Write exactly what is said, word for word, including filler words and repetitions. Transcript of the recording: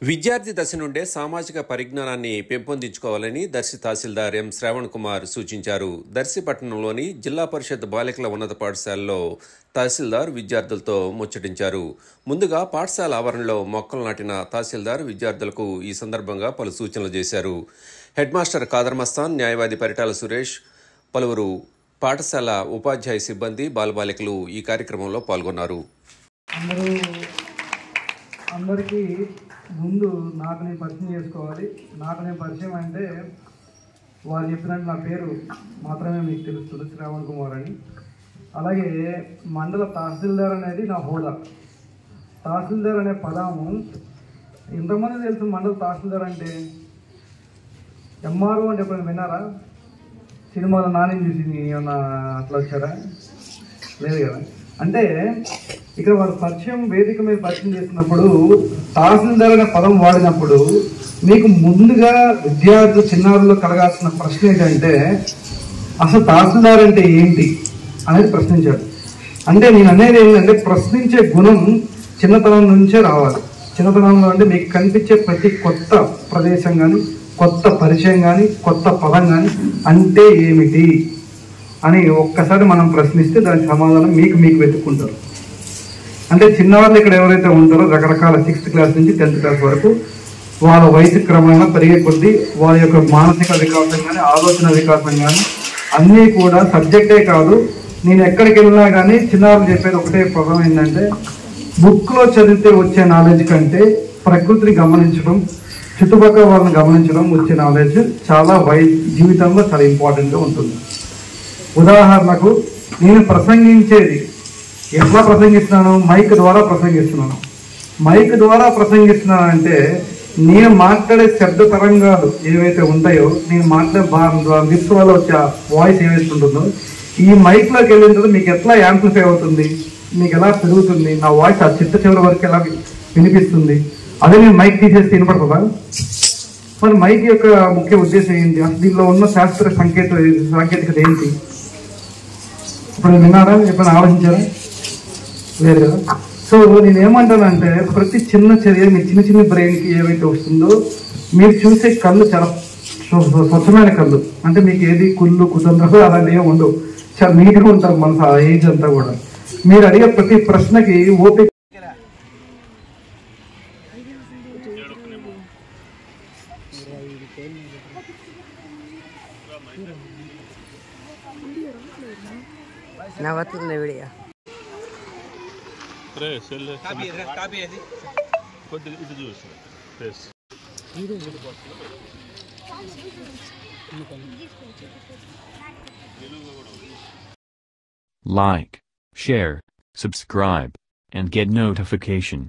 విద్యార్థి దశ నుండే సామాజిక పరిజ్ఞానాన్ని పెంపొందించుకోవాలని దర్శి తహసీల్దార్ ఎం శ్రావణ్ కుమార్ సూచించారు. దర్శి పట్టణంలోని జిల్లా పరిషత్ బాలికల ఉన్నత పాఠశాలలో తహసీల్దార్ విద్యార్థులతో ముచ్చటించారు. ముందుగా పాఠశాల ఆవరణలో మొక్కలు నాటిన తహసీల్దార్ విద్యార్థులకు ఈ సందర్భంగా పలు సూచనలు చేశారు. హెడ్ మాస్టర్ ఖాదర్ మస్తాన్, న్యాయవాది పరిటాల సురేష్, పలువురు పాఠశాల ఉపాధ్యాయ సిబ్బంది, బాలబాలికలు ఈ కార్యక్రమంలో పాల్గొన్నారు. అందరికీ ముందు నాకు నేను పరిచయం చేసుకోవాలి. నాకు నేను పరిచయం అంటే వాళ్ళు చెప్పినట్టు నా పేరు మాత్రమే మీకు తెలుస్తుంది, శ్రావణ్ కుమార్ అని. అలాగే మండల తహసీల్దార్ అనేది నా హోదా. తహసీల్దార్ అనే పదము ఎంతమంది తెలుసు? మండల తహసీల్దార్ అంటే ఎంఆర్ఓ అంటే ఎప్పుడైనా విన్నారా? సినిమాలో నాని చూసి ఏమన్నా అట్లా వచ్చారా? లేదు కదా. అంటే ఇక్కడ వారు పరిచయం వేదిక మీద పరిచయం చేసినప్పుడు తహసీల్దార్ అనే పదం వాడినప్పుడు మీకు ముందుగా విద్యార్థులు చిన్నారుల్లో కలగాల్సిన ప్రశ్న ఏంటంటే అసలు తహసీల్దార్ అంటే ఏంటి అనేది ప్రశ్నించాడు. అంటే నేను అనేది ఏంటంటే ప్రశ్నించే గుణం చిన్నతనం నుంచే రావాలి. చిన్నతనంలో అంటే మీకు కనిపించే ప్రతి కొత్త ప్రదేశం కానీ, కొత్త పరిచయం కానీ, కొత్త పదం కానీ అంటే ఏమిటి అని ఒక్కసారి మనం ప్రశ్నిస్తే దాని సమాధానం మీకు మీకు వెతుక్కుంటారు. అంటే చిన్నవాళ్ళు ఇక్కడ ఎవరైతే ఉంటారో రకరకాల సిక్స్త్ క్లాస్ నుంచి టెన్త్ క్లాస్ వరకు వాళ్ళ వయసు క్రమంగా పెరిగే కొద్దీ వాళ్ళ యొక్క మానసిక వికాసం కానీ, ఆలోచన వికాసం కానీ అన్నీ కూడా సబ్జెక్టే కాదు. నేను ఎక్కడికి వెళ్ళినా కానీ చిన్నవాళ్ళు చెప్పేది ఒకటే పదం ఏంటంటే బుక్లో చదివితే వచ్చే నాలెడ్జ్ కంటే ప్రకృతిని గమనించడం, చుట్టుపక్కల వాళ్ళని గమనించడం వచ్చే నాలెడ్జ్ చాలా వై జీవితంలో చాలా ఇంపార్టెంట్గా ఉంటుంది. ఉదాహరణకు నేను ప్రసంగించేది ఎట్లా ప్రసంగిస్తున్నాను? మైక్ ద్వారా ప్రసంగిస్తున్నాను. మైక్ ద్వారా ప్రసంగిస్తున్నాను అంటే నేను మాట్లాడే శబ్ద తరంగాలు ఏవైతే ఉంటాయో, నేను మాట్లాడే లిప్స్ వల్ల వచ్చే వాయిస్ ఏవైతే ఉంటుందో ఈ మైక్లోకి వెళ్ళిన తర్వాత మీకు ఎట్లా యాంప్లిఫై అవుతుంది, మీకు ఎలా పెరుగుతుంది, నా వాయిస్ ఆ చిత్త చివరి వరకు ఎలా వినిపిస్తుంది. అదే నేను మైక్ తీసేస్తే వినపడుతుందా? మరి మైక్ యొక్క ముఖ్య ఉద్దేశం ఏంటి? అసలు దీనిలో ఉన్న శాస్త్ర సంకేత సాంకేతికత ఏంటి? ఇప్పుడు విన్నారా? ఎప్పుడైనా ఆలోచించారా? లేదు కదా. సో నేను ఏమంటానంటే ప్రతి చిన్న చర్య మీ చిన్న చిన్న బ్రెయిన్కి ఏవైతే వస్తుందో మీరు చూసే కళ్ళు చాలా స్వచ్ఛమైన కళ్ళు. అంటే మీకు ఏది కుళ్ళు కుతంత్రం అలాంటివి ఏమి ఉండవు. చాలా నీట్గా ఉంటారు మనసు ఆ ఏజ్ అంతా కూడా. మీరు అడిగే ప్రతి ప్రశ్నకి ఓపిక నవ్వుతుంది వీడియో. Like, share, subscribe, and get notification.